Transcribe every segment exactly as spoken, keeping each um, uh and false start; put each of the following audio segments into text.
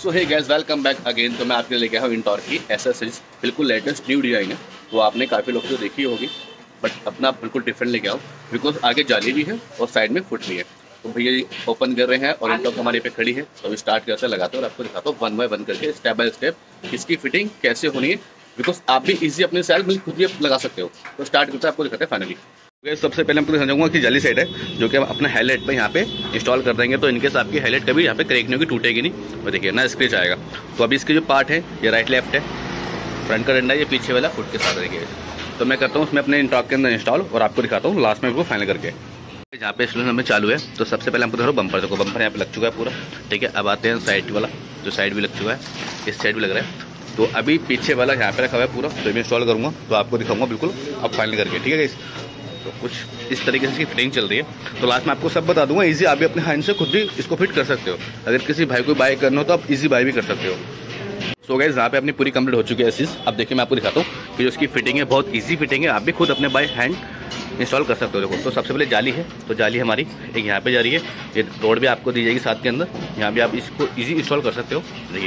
सो hey guys, welcome back again. तो मैं आपके लिए लेके आया हूँ इंटॉर की एस एस सीरीज, बिल्कुल लेटेस्ट न्यू डिज़ाइन है। तो आपने काफ़ी लोग तो देखी होगी, बट अपना बिल्कुल डिफरेंट लेके आओ, बिकॉज आगे जाली भी है और साइड में फुट भी है। तो भैया ये ओपन कर रहे हैं और इंटॉक हमारे पे खड़ी है। तो अभी स्टार्ट करते लगाते हैं और आपको दिखाता हूँ वन बाय वन करके, स्टेप बाय स्टेप इसकी फिटिंग कैसे होनी है, बिकॉज आप भी इजी अपने सेल में खुद भी लगा सकते हो। तो स्टार्ट करते हैं, आपको दिखाते हैं फाइनली। सबसे पहले आपको समझाऊंगा कि जाली साइड है जो कि हम अपने हेडलाइट पे यहाँ पे इंस्टॉल कर देंगे। तो इनकेस आपकी हेडलाइट कभी यहाँ पे क्रैक नहीं होगी, टूटेगी नहीं। और देखिए ना स्क्रैच आएगा। तो अभी इसके जो पार्ट है ये राइट लेफ्ट है, फ्रंट का डंडा ये पीछे वाला फुट के साथ देखिए। तो मैं करता हूँ उसमें अपने इंटॉक के अंदर इंस्टॉल और आपको दिखाता हूँ लास्ट में वो फाइनल करके। जहाँ पे इंस्टॉलेशन हमें चालू है तो सबसे पहले हमको देखो बम्पर, देखो बम्पर यहाँ पे लग चुका है पूरा, ठीक है। अब आते हैं साइड वाला, जो साइड भी लग चुका है, इस साइड भी लग रहा है। तो अभी पीछे वाला यहाँ पे रखा हुआ है पूरा, तो मैं इंस्टॉल करूँगा तो आपको दिखाऊंगा बिल्कुल अब फाइनल करके, ठीक है। तो कुछ इस तरीके से इसकी फिटिंग चल रही है। तो लास्ट में आपको सब बता दूंगा, इजी आप भी अपने हैंड से खुद भी इसको फिट कर सकते हो। अगर किसी भाई को बाय करना हो तो आप इजी बाय भी कर सकते हो। सो गाइस, यहाँ पे अपनी पूरी कंप्लीट हो चुकी है चीज़। अब देखिए मैं आपको दिखाता हूँ कि जो इसकी फिटिंग है बहुत इजी फिटिंग है, आप भी खुद अपने बाय हैंड इंस्टॉल कर सकते हो। देखो, तो सबसे पहले जाली है, तो जाली हमारी एक यहाँ पे जा रही है, ये रोड भी आपको दी जाएगी साथ के अंदर, यहाँ भी आप इसको ईजी इंस्टॉल कर सकते हो। देखिए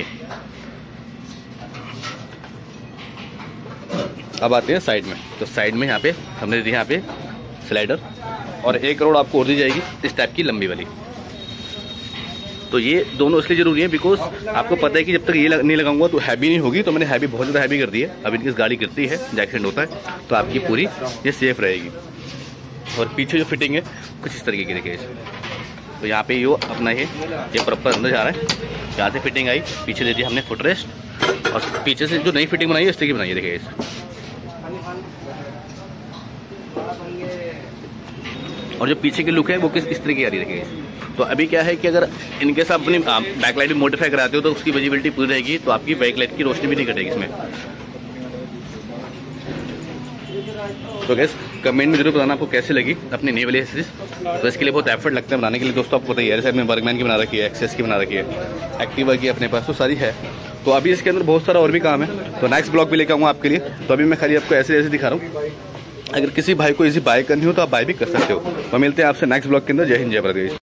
अब आते हैं साइड में। तो साइड में यहाँ पे हमने दी यहाँ पे स्लाइडर और एक रोड आपको और दी जाएगी इस टाइप की लंबी वाली। तो ये दोनों इसलिए जरूरी है बिकॉज आपको पता है कि जब तक ये लग, नहीं लगाऊंगा तो हैवी नहीं होगी। तो मैंने हैवी बहुत ज़्यादा हैवी कर दी है। अब इनकी गाड़ी गिरती है, एक्सीडेंट होता है, तो आपकी पूरी ये सेफ रहेगी। और पीछे जो फिटिंग है कुछ इस तरीके की देखिए। तो यहाँ पे यो अपना ये ये प्रॉपर अंदर जा रहा है, यहाँ से फिटिंग आई, पीछे दे दी हमने फुटरेस्ट और पीछे से जो नई फिटिंग बनाई है इस तरीके बनाई है देखिए। और जो पीछे की लुक है वो किस इस तरीके की आ रही है देखिए। तो अभी क्या है कि अगर इनके साथ अपनी बैक लाइट भी मॉडिफाई कराते हो तो उसकी विजिबिलिटी पूरी रहेगी, तो आपकी बैक लाइट की रोशनी भी नहीं कटेगी इसमें। तो गैस कमेंट में जरूर बताना आपको कैसी लगी अपनी नई वाली सीरीज। तो इसके लिए बहुत एफर्ट लगता है बनाने के लिए दोस्तों, आपको बताइए। साइड में बर्गमैन की बना रखी है, एक्सेस की बना रखी है, एक्टिवा की अपने पास तो सारी है। तो अभी इसके अंदर बहुत सारा और भी काम है, तो नेक्स्ट ब्लॉग भी लेकर आऊँगा आपके लिए। तो अभी मैं खाली आपको ऐसे ऐसे दिखा रहा हूँ। अगर किसी भाई को इजी बाय करनी हो तो आप बाय भी कर सकते हो। तो मिलते हैं आपसे नेक्स्ट ब्लॉग के अंदर। जय हिंद, जय भारत।